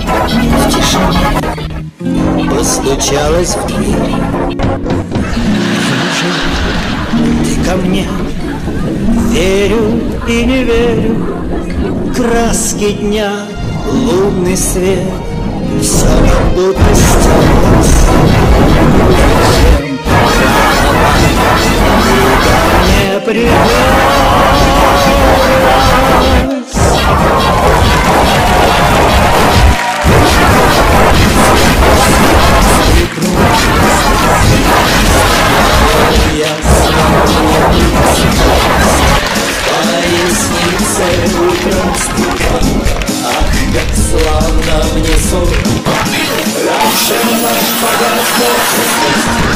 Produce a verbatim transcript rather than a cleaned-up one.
в тишине постучалась в дверь. Неужели ты ко мне? Верю и не верю. Краски дня, лунный свет, все как будто стерлось. Не привез. Я пояснице утром ступа. Ах, как славно мне сон. Раньше наш погас.